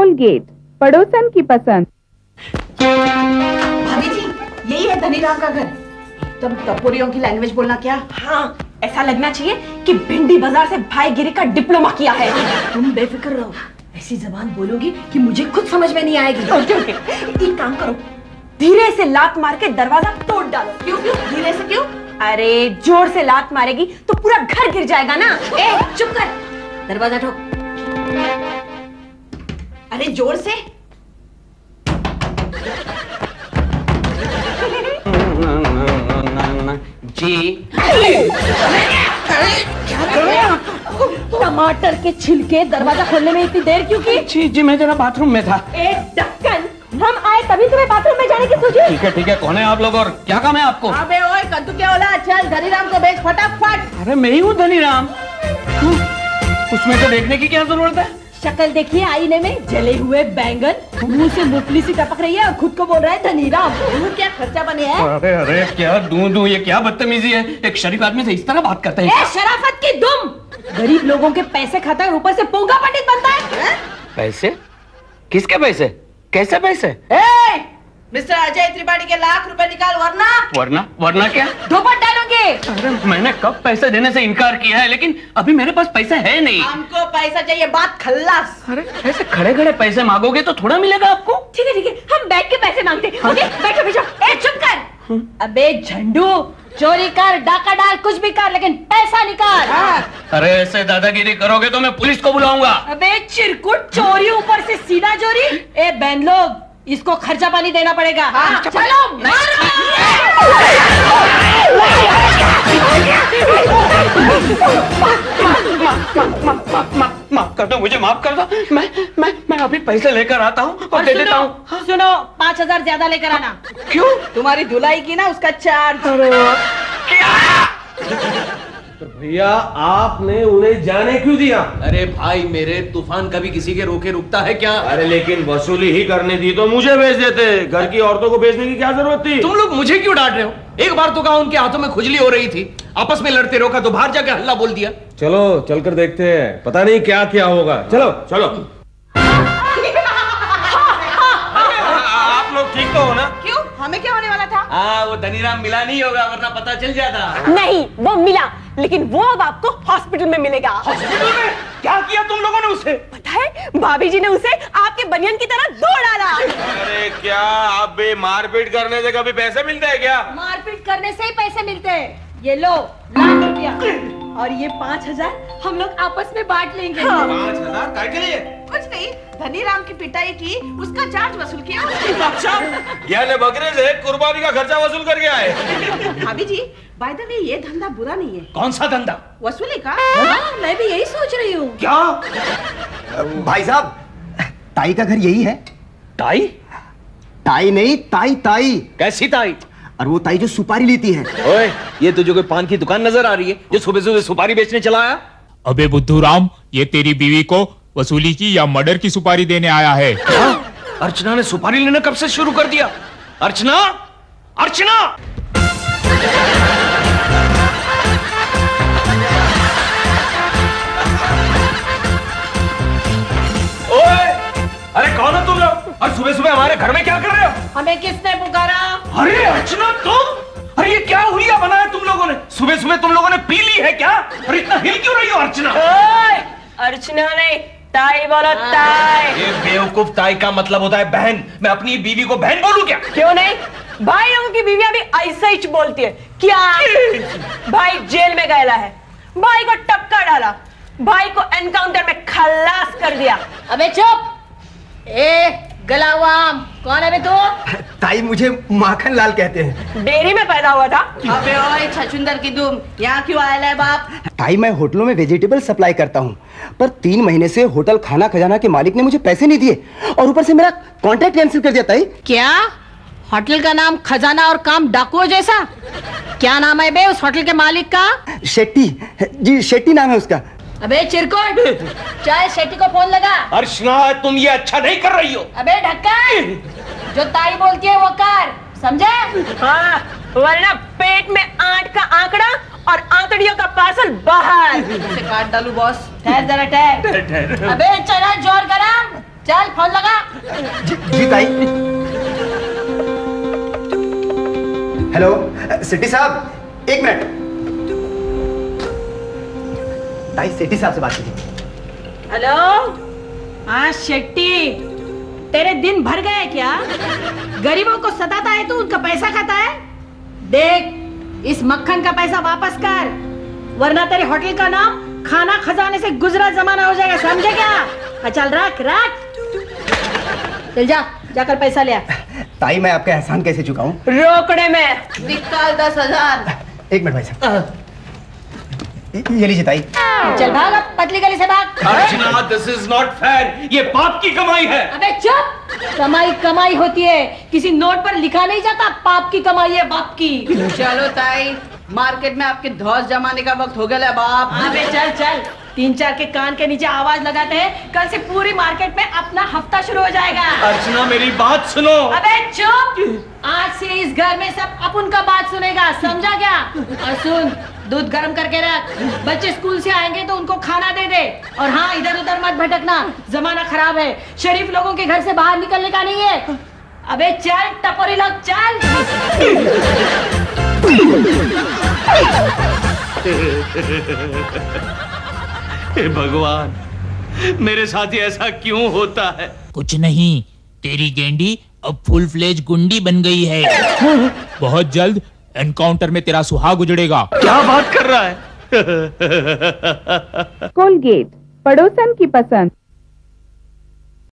Colgate, पड़ोसन की पसंद। भाभी जी, यही है धनीराम का घर। एकदम टपोरियों की लैंग्वेज बोलना क्या? हाँ, ऐसा लगना चाहिए कि भिंडी बाजार से भाईगिरी का डिप्लोमा किया है। तुम बेफिक्र रहो, ऐसी जबान बोलोगी कि मुझे खुद समझ में नहीं आएगी। एक काम करो, धीरे से लात मार के दरवाजा तोड़ डालो। क्यों क्यों? धीरे से क्यों? अरे जोर से लात मारेगी तो पूरा घर गिर जाएगा ना। ए, चुप कर, दरवाजा ठोक। अरे जोर से। जी क्या कर रहे हैं? टमाटर के छिलके दरवाजा खोलने में इतनी देर क्यों की? जी मैं जरा बाथरूम में था। ए ढक्कन, हम आए तभी तुम्हें बाथरूम में जाने की सूझी? ठीक है, कौन है आप लोग और क्या काम है आपको? अबे ओए कद्दू क्या होला, चल धनीराम को भेज फटाफट। अरे मैं ही हूँ धनीराम। उसमें तो देखने की क्या जरूरत है? शक्ल देखिए आईने में, जले हुए बैंगन, मुंह से मूंगफली सी टपक रही है और खुद को बोल रहा है धनीराम। तू क्या खर्चा बने है? अरे क्या दूं ये क्या बदतमीजी है? एक शरीफ आदमी से इस तरह बात करते हैं? शराफत की दुम, गरीब लोगों के पैसे खाता है और ऊपर से पोंगा पंडित बनता है। पैसे? किसके पैसे? कैसे पैसे? मिस्टर अजय त्रिपाठी के लाख रुपए निकाल, वरना क्या? धोपट डालोगे। अरे मैंने कब पैसे देने से इनकार किया है, लेकिन अभी मेरे पास पैसे है नहीं। हमको पैसा चाहिए, बात खल्लास। अरे ऐसे खड़े खड़े पैसे मांगोगे तो थोड़ा मिलेगा आपको। ठीक है, हम बैठ के पैसे मांगते हैं। ओके, बैठो। ए चुप कर। अबे झंडू, चोरी कर, डाका डाल, कुछ भी कर, लेकिन पैसा निकाल। अरे ऐसे दादागिरी करोगे तो मैं पुलिस को बुलाऊंगा। अबे चिरकुट, चोरी ऊपर से सीधा चोरी। ए बहन लोग, इसको खर्चा पानी देना पड़ेगा। चलो माफ कर दो, मुझे माफ कर दो। मैं अभी पैसे लेकर आता हूँ और दे देता हूँ। सुनो, 5,000 ज्यादा लेकर आना। क्यों? तुम्हारी धुलाई की ना, उसका चार्ज। तो भैया आपने उन्हें जाने क्यों दिया? अरे भाई मेरे, तूफान कभी किसी के रोके रुकता है क्या? अरे लेकिन वसूली ही करनी थी तो मुझे भेज देते। घर की औरतों को भेजने की क्या जरूरत थी? तुम लोग मुझे क्यों डांट रहे हो? एक बार तो कहा उनके हाथों में खुजली हो रही थी, आपस में लड़ते रोका तो बाहर जाके हल्ला बोल दिया। चलो चलकर देखते हैं, पता नहीं क्या क्या होगा। चलो चलो। आप लोग ठीक तो हो ना? क्यों, हमें क्या होने वाला था? वो धनीराम मिला नहीं होगा, वरना पता चल जाता। नहीं, वो मिला, लेकिन वो अब आपको हॉस्पिटल में मिलेगा। हॉस्पिटल में? क्या किया तुम लोगों ने उसे? पता है, भाभी जी ने उसे आपके बनियान की तरह दो डाला। अरे क्या आप भी मारपीट करने से कभी पैसे मिलते हैं क्या? मारपीट करने से ही पैसे मिलते हैं। ये लो, लाख रुपया और ये 5,000 हम लोग आपस में बांट लेंगे। 5,000 काय के लिए? कुछ नहीं, धनीराम की पिटाई की, उसका चार्ज वसूल किया। अच्छा, यानी बकरे से कुर्बानी का खर्चा वसूल कर गया है। भाभी जी, बाय द वे ये धंधा बुरा नहीं है। कौन सा धंधा? वसूली का। हाँ, मैं भी यही सोच रही हूँ। क्या? भाई साहब, ताई का घर यही है। ताई? ताई नहीं, ताई ताई। कैसी ताई? और वो ताई जो सुपारी लेती है। ओए, ये तुझे कोई पान की दुकान नजर आ रही है जो सुबह सुबह सुपारी बेचने चला आया? अबे बुद्धूराम, ये तेरी बीवी को वसूली की या मर्डर की सुपारी देने आया है। अर्चना ने सुपारी लेना कब से शुरू कर दिया? अर्चना, अर्चना! ओए, अरे कौन हो तुम लोग? और सुबह सुबह हमारे घर में क्या कर रहे हो? हमें किसने पुकारा? अरे अर्चना तुम? अरे ये क्या हुलिया बनाया तुम लोगों ने? सुबह सुबह तुम लोगों ने पी ली है क्या? और इतना हिल क्यों रही हो अर्चना? अर्चना ने ताई बोला, ताई। ये बेवकूफ ताई का मतलब होता है बहन। मैं अपनी बीवी को बहन बोलूं क्या? क्यों नहीं, भाई लोगों की बीवियां भी ऐसा ही बोलती है। क्या भाई जेल में गया है, भाई को टपका डाला, भाई को एनकाउंटर में खल्लास कर दिया। अबे चुप! गला हुआ आम, कौन है बे तू? ताई मुझे माखन लाल कहते हैं। डेयरी में पैदा हुआ था। अबे ओए छछुंदर की दुम, यहाँ क्यों आया है बाप? ताई मैं होटलों में वेजिटेबल सप्लाई करता हूँ, पर 3 महीने से होटल खाना खजाना के मालिक ने मुझे पैसे नहीं दिए और ऊपर से मेरा कॉन्ट्रैक्ट कैंसिल कर दिया। ताई क्या होटल का नाम खजाना और काम डाकुओं जैसा? क्या नाम है बे उस होटल के मालिक का? शेट्टी जी, शेट्टी नाम है उसका। अबे चिरकुट, चाहे शेट्टी को फोन लगा। अर्चना तुम ये अच्छा नहीं कर रही हो। अबे ढक्कन, जो ताई बोलती है वो कर, समझे? हाँ, वरना पेट में 8 का आंकड़ा और आंतड़ियों का पार्सल बाहर। इसे काट डालू बॉस। ठहर जरा, ठहर। अबे चला जोर करा। चल फोन लगा। जी ताई। हेलो सेठी साहब, एक मिनट। ताई सेठी साहब से बात कीजिए। हेलो, हाँ शेट्टी, तेरे दिन भर गए क्या? गरीबों को सताता है तू, उनका पैसा खाता है। देख, इस मक्खन का पैसा वापस कर, वरना तेरे होटल का नाम खाना खजाने से गुजरा जमाना हो जाएगा, समझे क्या? चल रख रख, चल जा, जाकर पैसा ले आ। ताई मैं आपका एहसान कैसे चुकाऊं? रोकड़े में निकाल 10,000। एक मिनट भाई साहब, ये लीजिए ताई। चल भाग, अब पतली गली से भाग। Archana, this is not fair, ये पाप की कमाई है। अबे चुप, कमाई कमाई होती है, किसी नोट पर लिखा नहीं जाता पाप की कमाई है बाप की। चलो ताई, मार्केट में आपके धौस जमाने का वक्त हो गया है बाप। अबे चल चल, 3-4 के कान के नीचे आवाज लगाते हैं, कल से पूरी मार्केट में अपना हफ्ता शुरू हो जाएगा। अर्चना मेरी बात सुनो। अबे चुप, आज से इस घर में सब अपन का बात सुनेगा, समझा क्या? और सुन, दूध गर्म करके रख, बच्चे स्कूल से आएंगे तो उनको खाना दे दे। और हाँ, इधर उधर मत भटकना, जमाना खराब है, शरीफ लोगों के घर से बाहर निकलने का नहीं है। अबे चल टपोरी लोग, चल। हे भगवान, मेरे साथ ही ऐसा क्यों होता है? कुछ नहीं, तेरी गेंडी अब फुल फ्लेज गुंडी बन गई है। बहुत जल्द एनकाउंटर में तेरा सुहाग उजड़ेगा। क्या बात कर रहा है? कोलगेट, पड़ोसन की पसंद।